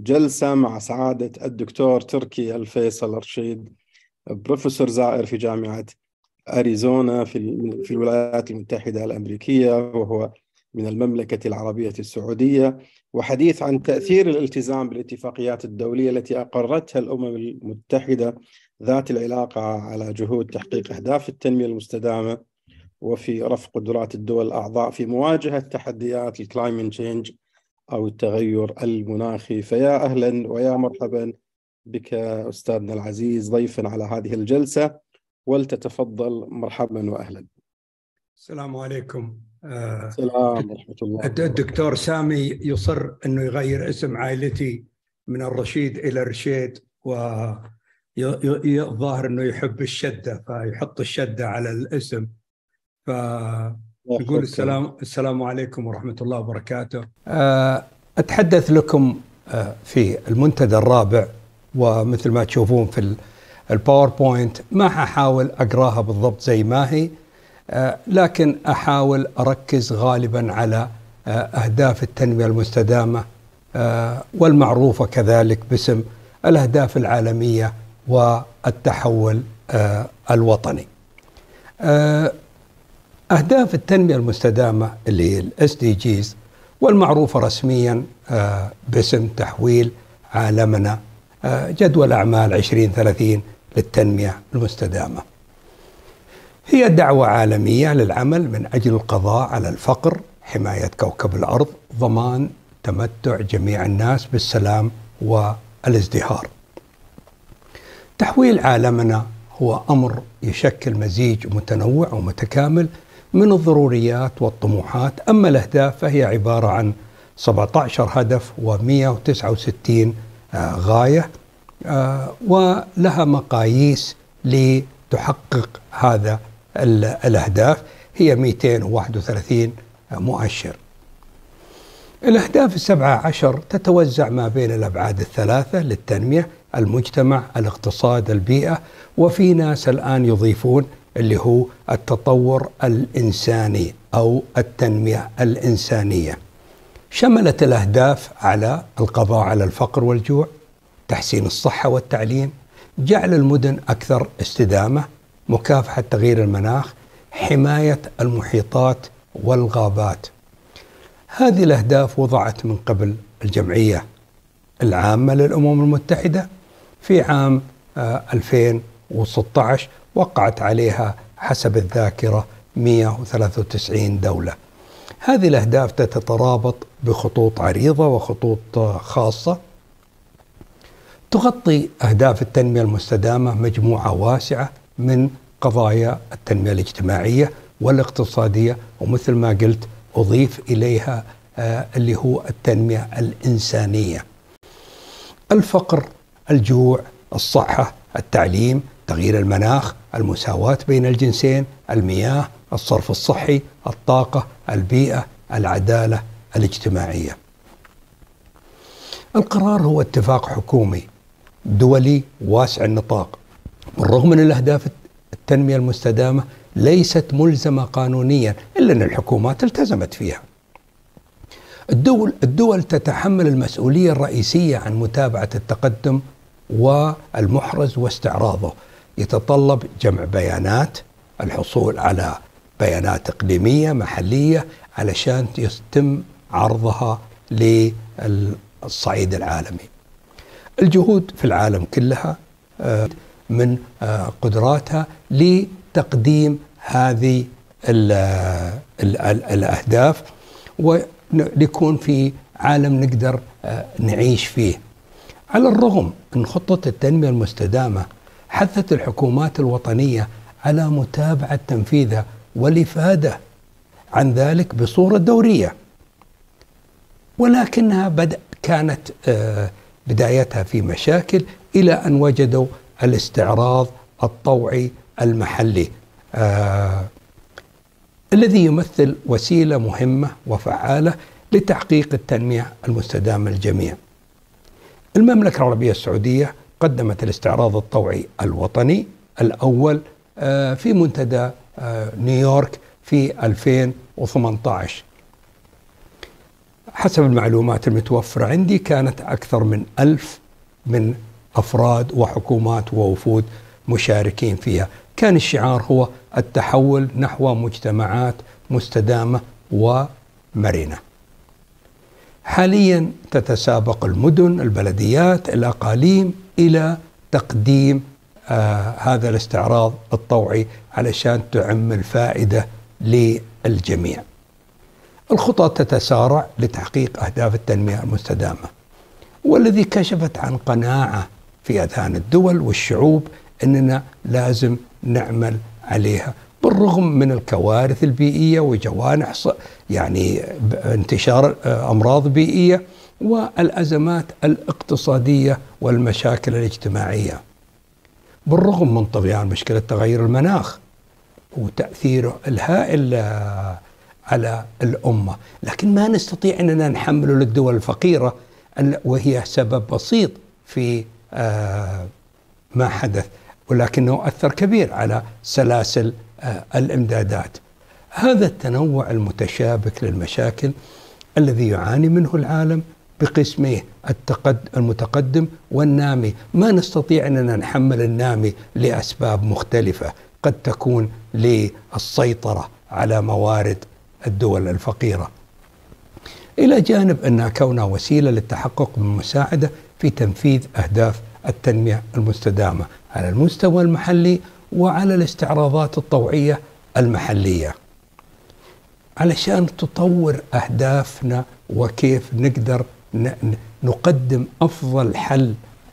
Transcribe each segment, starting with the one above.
جلسة مع سعادة الدكتور تركي الفيصل رشيد، بروفيسور زائر في جامعة أريزونا في الولايات المتحدة الأمريكية، وهو من المملكة العربية السعودية، وحديث عن تأثير الالتزام بالاتفاقيات الدولية التي أقرتها الأمم المتحدة ذات العلاقة على جهود تحقيق أهداف التنمية المستدامة وفي رفع قدرات الدول الأعضاء في مواجهة تحديات الكلايمت تشينج أو التغير المناخي. فيا أهلا ويا مرحبا بك أستاذنا العزيز ضيفا على هذه الجلسة، ولتتفضل مرحبا وأهلا. السلام عليكم. السلام ورحمة الله. الدكتور سامي يصر أنه يغير اسم عائلتي من الرشيد إلى رشيد، ويظهر أنه يحب الشدة فيحط الشدة على الاسم، فيقول السلام عليكم ورحمة الله وبركاته. أتحدث لكم في المنتدى الرابع، ومثل ما تشوفون في الباوربوينت ما حاول أقراها بالضبط زي ما هي، لكن أحاول أركز غالبا على أهداف التنمية المستدامة، والمعروفة كذلك باسم الأهداف العالمية والتحول الوطني. أهداف التنمية المستدامة اللي هي SDGs، والمعروفة رسميا باسم تحويل عالمنا جدول أعمال 2030 للتنمية المستدامة، هي دعوة عالمية للعمل من أجل القضاء على الفقر، حماية كوكب الأرض، ضمان تمتع جميع الناس بالسلام والازدهار. تحويل عالمنا هو أمر يشكل مزيج متنوع ومتكامل من الضروريات والطموحات، أما الأهداف فهي عبارة عن 17 هدف و169 غاية، ولها مقاييس لتحقق هذا الأهداف، هي 231 مؤشر. الأهداف 17 تتوزع ما بين الأبعاد الثلاثة للتنمية: المجتمع، الاقتصاد، البيئة، وفي ناس الآن يضيفون اللي هو التطور الإنساني أو التنمية الإنسانية. شملت الأهداف على القضاء على الفقر والجوع، تحسين الصحة والتعليم، جعل المدن أكثر استدامة، مكافحة تغيير المناخ، حماية المحيطات والغابات. هذه الأهداف وضعت من قبل الجمعية العامة للأمم المتحدة في عام 2016، وقعت عليها حسب الذاكرة 193 دولة. هذه الأهداف تترابط بخطوط عريضة وخطوط خاصة. تغطي أهداف التنمية المستدامة مجموعة واسعة من قضايا التنمية الاجتماعية والاقتصادية، ومثل ما قلت أضيف إليها اللي هو التنمية الإنسانية: الفقر، الجوع، الصحة، التعليم، تغيير المناخ، المساواة بين الجنسين، المياه، الصرف الصحي، الطاقة، البيئة، العدالة الاجتماعية. القرار هو اتفاق حكومي دولي واسع النطاق. بالرغم من الأهداف التنمية المستدامة ليست ملزمة قانونيا، إلا أن الحكومات التزمت فيها. الدول تتحمل المسؤولية الرئيسية عن متابعة التقدم والمحرز واستعراضه. يتطلب جمع بيانات، الحصول على بيانات إقليمية محلية علشان يتم عرضها للصعيد العالمي. الجهود في العالم كلها من قدراتها لتقديم هذه الأهداف، وليكون في عالم نقدر نعيش فيه. على الرغم من خطة التنمية المستدامة حثت الحكومات الوطنية على متابعة تنفيذها والإفادة عن ذلك بصورة دورية، ولكنها كانت بدايتها في مشاكل إلى أن وجدوا الاستعراض الطوعي المحلي الذي يمثل وسيلة مهمة وفعالة لتحقيق التنمية المستدامة للجميع. المملكة العربية السعودية قدمت الاستعراض الطوعي الوطني الأول في حسب المعلومات المتوفرة عندي كانت أكثر من 1000 من أفراد وحكومات ووفود مشاركين فيها. كان الشعار هو التحول نحو مجتمعات مستدامة ومرنة. حاليا تتسابق المدن، البلديات، الأقاليم إلى تقديم هذا الاستعراض الطوعي علشان تعم الفائدة للجميع. الخطط تتسارع لتحقيق أهداف التنمية المستدامة، والذي كشفت عن قناعة في أذهان الدول والشعوب أننا لازم نعمل عليها بالرغم من الكوارث البيئية وجوانح يعني انتشار أمراض بيئية والأزمات الاقتصادية والمشاكل الاجتماعية، بالرغم من طغيان مشكلة تغير المناخ وتأثيره الهائل على الأمة. لكن ما نستطيع أننا نحمله للدول الفقيرة وهي سبب بسيط في ما حدث، ولكنه أثر كبير على سلاسل الإمدادات. هذا التنوع المتشابك للمشاكل الذي يعاني منه العالم بقسميه المتقدم والنامي. ما نستطيع أننا نحمل النامي لأسباب مختلفة قد تكون للسيطرة على موارد الدول الفقيرة، إلى جانب أنها كونها وسيلة للتحقق من المساعدة في تنفيذ أهداف التنمية المستدامة على المستوى المحلي وعلى الاستعراضات الطوعية المحلية، علشان تطور أهدافنا وكيف نقدر نقدم أفضل حل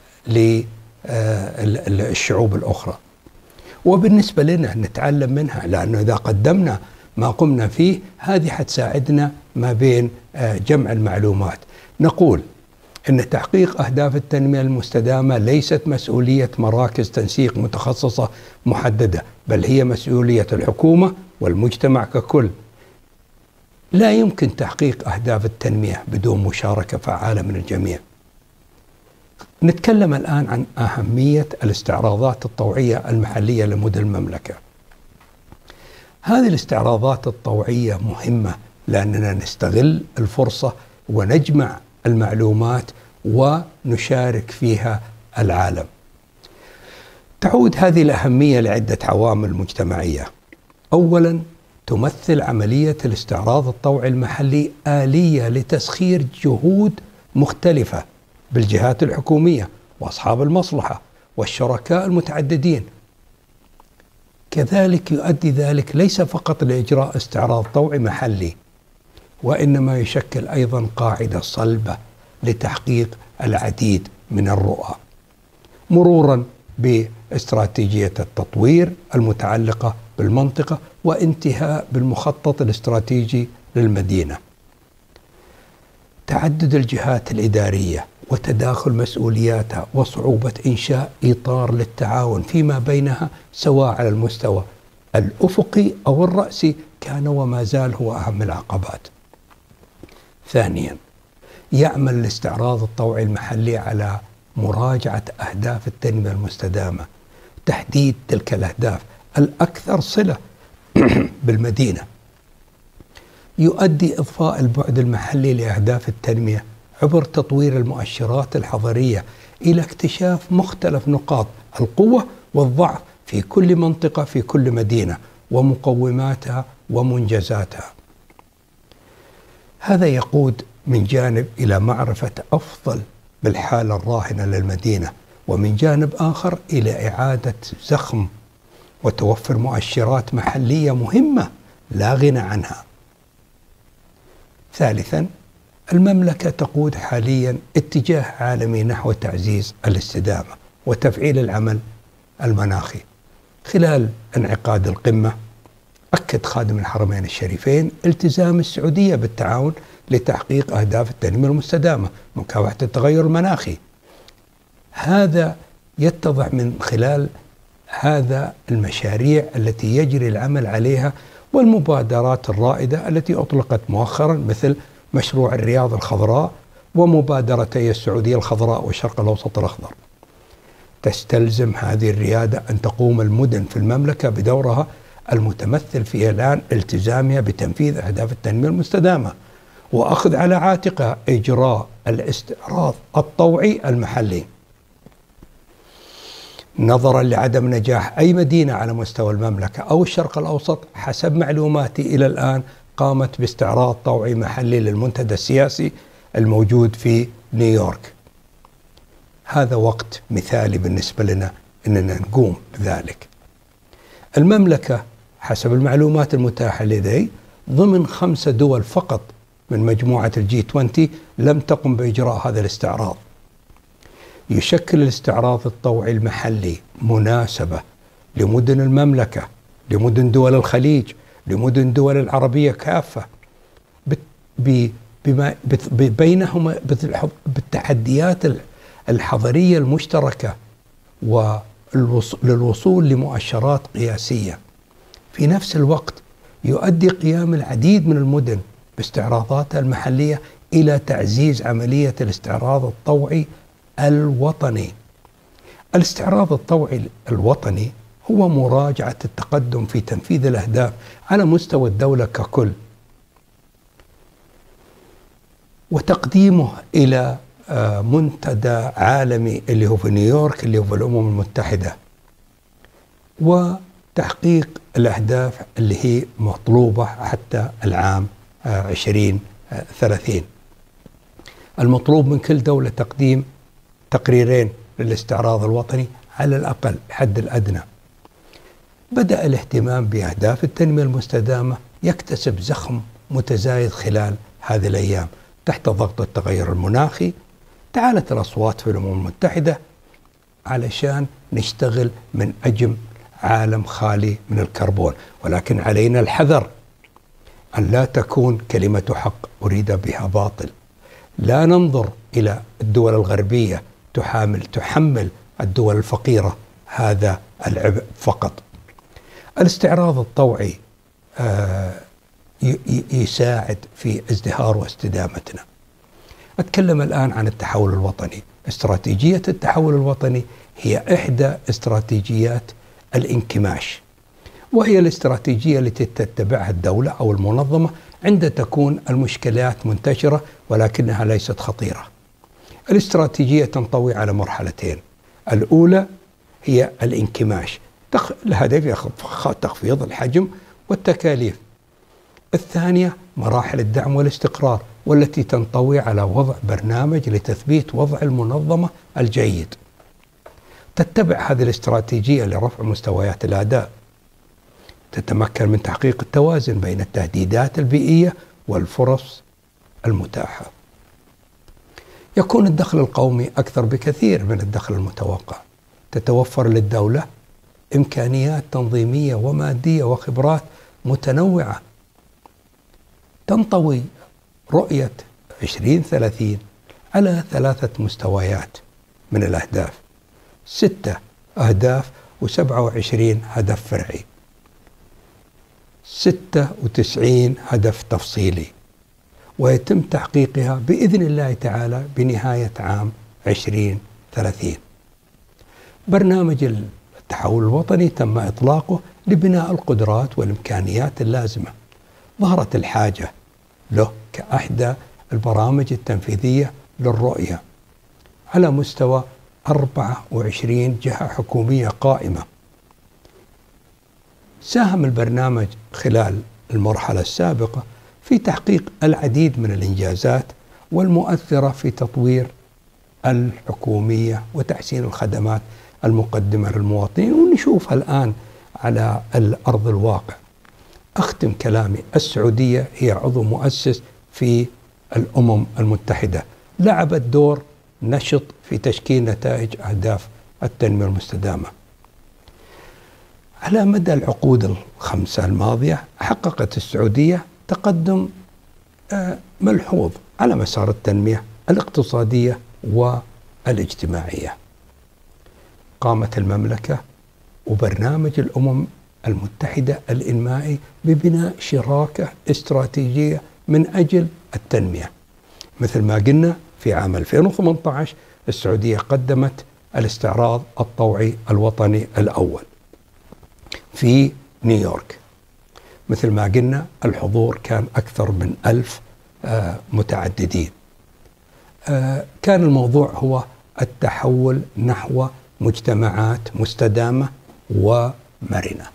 للشعوب الأخرى. وبالنسبة لنا نتعلم منها، لأنه إذا قدمنا ما قمنا فيه هذه حتساعدنا ما بين جمع المعلومات. نقول أن تحقيق أهداف التنمية المستدامة ليست مسؤولية مراكز تنسيق متخصصة محددة، بل هي مسؤولية الحكومة والمجتمع ككل. لا يمكن تحقيق أهداف التنمية بدون مشاركة فعالة من الجميع. نتكلم الآن عن أهمية الاستعراضات الطوعية المحلية لمدن المملكة. هذه الاستعراضات الطوعية مهمة لأننا نستغل الفرصة ونجمع المعلومات ونشارك فيها العالم. تعود هذه الأهمية لعدة عوامل مجتمعية. أولاً، تمثل عملية الاستعراض الطوعي المحلي آلية لتسخير جهود مختلفة بالجهات الحكومية وأصحاب المصلحة والشركاء المتعددين. كذلك يؤدي ذلك ليس فقط لإجراء استعراض طوعي محلي، وإنما يشكل أيضا قاعدة صلبة لتحقيق العديد من الرؤى، مرورا باستراتيجية التطوير المتعلقة بالمنطقة وانتهاء بالمخطط الاستراتيجي للمدينة. تعدد الجهات الإدارية وتداخل مسؤولياتها وصعوبة إنشاء إطار للتعاون فيما بينها سواء على المستوى الأفقي أو الرأسي كان وما زال هو أهم العقبات. ثانيا، يعمل الاستعراض الطوعي المحلي على مراجعة أهداف التنمية المستدامة، تحديد تلك الأهداف الأكثر صلة بالمدينة. يؤدي إضفاء البعد المحلي لأهداف التنمية عبر تطوير المؤشرات الحضرية إلى اكتشاف مختلف نقاط القوة والضعف في كل منطقة في كل مدينة ومقوماتها ومنجزاتها. هذا يقود من جانب إلى معرفة أفضل بالحالة الراهنة للمدينة، ومن جانب آخر إلى إعادة زخم وتوفر مؤشرات محلية مهمة لا غنى عنها. ثالثا، المملكة تقود حاليا اتجاه عالمي نحو تعزيز الاستدامة وتفعيل العمل المناخي. خلال انعقاد القمة أكد خادم الحرمين الشريفين التزام السعودية بالتعاون لتحقيق أهداف التنمية المستدامة مكافحة التغير المناخي. هذا يتضح من خلال هذا المشاريع التي يجري العمل عليها والمبادرات الرائدة التي أطلقت مؤخرا، مثل مشروع الرياض الخضراء ومبادرتي السعودية الخضراء والشرق الأوسط الأخضر. تستلزم هذه الريادة أن تقوم المدن في المملكة بدورها المتمثل في الآن التزامها بتنفيذ أهداف التنمية المستدامة وأخذ على عاتقها إجراء الاستعراض الطوعي المحلي. نظرا لعدم نجاح أي مدينة على مستوى المملكة أو الشرق الأوسط حسب معلوماتي إلى الآن قامت باستعراض طوعي محلي للمنتدى السياسي الموجود في نيويورك. هذا وقت مثالي بالنسبة لنا أننا نقوم بذلك. المملكة حسب المعلومات المتاحة لدي ضمن 5 دول فقط من مجموعة الG20 لم تقم بإجراء هذا الاستعراض. يشكل الاستعراض الطوعي المحلي مناسبة لمدن المملكة، لمدن دول الخليج، لمدن دول العربية كافة، بينهما بالتحديات الحضرية المشتركة وللوصول لمؤشرات قياسية. في نفس الوقت يؤدي قيام العديد من المدن باستعراضاتها المحلية إلى تعزيز عملية الاستعراض الطوعي الوطني. الاستعراض الطوعي الوطني هو مراجعة التقدم في تنفيذ الأهداف على مستوى الدولة ككل، وتقديمه إلى منتدى عالمي اللي هو في نيويورك اللي هو في الأمم المتحدة، وتحقيق الأهداف اللي هي مطلوبة حتى العام 2030. المطلوب من كل دولة تقديم تقريرين للاستعراض الوطني على الأقل حد الأدنى. بدأ الاهتمام بأهداف التنمية المستدامة يكتسب زخم متزايد خلال هذه الأيام تحت ضغط التغير المناخي. تعالت الأصوات في الأمم المتحدة علشان نشتغل من أجل عالم خالي من الكربون، ولكن علينا الحذر أن لا تكون كلمة حق أريد بها باطل. لا ننظر إلى الدول الغربية تحمل الدول الفقيرة هذا العبء فقط. الاستعراض الطوعي يساعد في ازدهار واستدامتنا. أتكلم الآن عن التحول الوطني. استراتيجية التحول الوطني هي إحدى استراتيجيات الانكماش، وهي الاستراتيجية التي تتبعها الدولة أو المنظمة عند تكون المشكلات منتشرة ولكنها ليست خطيرة. الاستراتيجية تنطوي على مرحلتين. الأولى هي الانكماش، الهدف تخفيض الحجم والتكاليف. الثانية مراحل الدعم والاستقرار، والتي تنطوي على وضع برنامج لتثبيت وضع المنظمة الجيد. تتبع هذه الاستراتيجية لرفع مستويات الأداء، تتمكن من تحقيق التوازن بين التهديدات البيئية والفرص المتاحة. يكون الدخل القومي أكثر بكثير من الدخل المتوقع. تتوفر للدولة إمكانيات تنظيمية ومادية وخبرات متنوعة. تنطوي رؤية 2030 على 3 مستويات من الأهداف، 6 أهداف و27 هدف فرعي، 96 هدف تفصيلي، ويتم تحقيقها بإذن الله تعالى بنهاية عام 2030. برنامج التحول الوطني تم إطلاقه لبناء القدرات والإمكانيات اللازمة. ظهرت الحاجة له كأحدى البرامج التنفيذية للرؤية على مستوى 24 جهة حكومية قائمة. ساهم البرنامج خلال المرحلة السابقة في تحقيق العديد من الإنجازات والمؤثرة في تطوير الحكومية وتحسين الخدمات المقدمة للمواطنين، ونشوفها الآن على الأرض الواقع. أختم كلامي. السعودية هي عضو مؤسس في الأمم المتحدة، لعبت دور نشط في تشكيل نتائج أهداف التنمية المستدامة. على مدى العقود ال5 الماضية حققت السعودية تقدم ملحوظ على مسار التنمية الاقتصادية والاجتماعية. قامت المملكة وبرنامج الأمم المتحدة الإنمائي ببناء شراكة استراتيجية من أجل التنمية. مثل ما قلنا في عام 2018 السعودية قدمت الاستعراض الطوعي الوطني الأول في نيويورك. مثل ما قلنا الحضور كان أكثر من 1000 متعددين. كان الموضوع هو التحول نحو مجتمعات مستدامة ومرنة.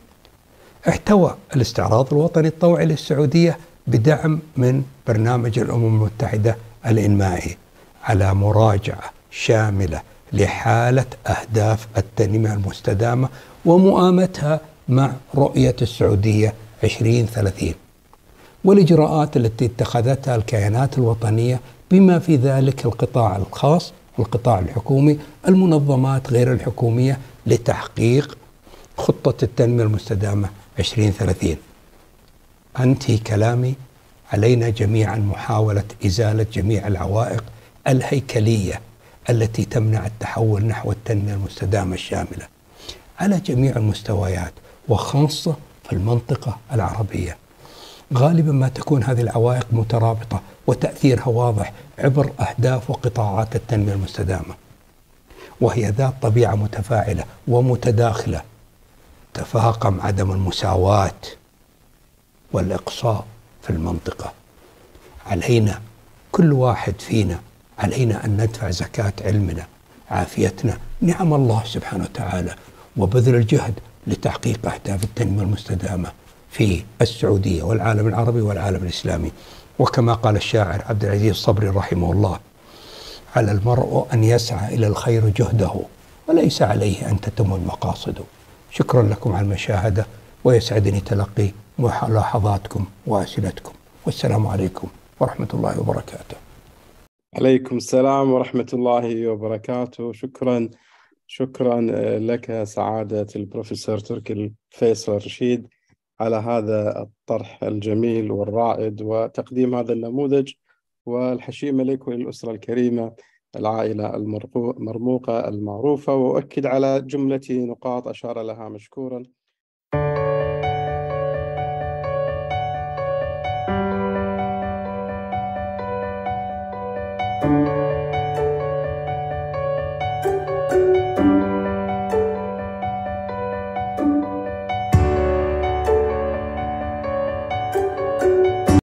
احتوى الاستعراض الوطني الطوعي للسعودية بدعم من برنامج الأمم المتحدة الإنمائي على مراجعة شاملة لحالة أهداف التنمية المستدامة ومؤامتها مع رؤية السعودية 2030 والإجراءات التي اتخذتها الكيانات الوطنية بما في ذلك القطاع الخاص، القطاع الحكومي، المنظمات غير الحكومية لتحقيق خطة التنمية المستدامة 2030. أنتهي كلامي، علينا جميعا محاولة إزالة جميع العوائق الهيكلية التي تمنع التحول نحو التنمية المستدامة الشاملة على جميع المستويات وخاصة في المنطقة العربية. غالبا ما تكون هذه العوائق مترابطة وتأثيرها واضح عبر أهداف وقطاعات التنمية المستدامة، وهي ذات طبيعة متفاعلة ومتداخلة. تفاقم عدم المساواة والإقصاء في المنطقة. علينا كل واحد فينا، علينا أن ندفع زكاة علمنا، عافيتنا، نعم الله سبحانه وتعالى، وبذل الجهد لتحقيق أهداف التنمية المستدامة في السعودية والعالم العربي والعالم الإسلامي. وكما قال الشاعر عبد العزيز الصبري رحمه الله: على المرء أن يسعى إلى الخير جهده وليس عليه أن تتم المقاصد. شكرا لكم على المشاهدة، ويسعدني تلقي ملاحظاتكم وأسئلتكم، والسلام عليكم ورحمة الله وبركاته. عليكم السلام ورحمة الله وبركاته. شكرا لك سعادة البروفيسور تركي الفيصل الرشيد على هذا الطرح الجميل والرائد وتقديم هذا النموذج، والحشيم إليك وللأسرة الكريمة، العائلة المرموقة المعروفة، وأؤكد على جملة نقاط أشار لها مشكورا.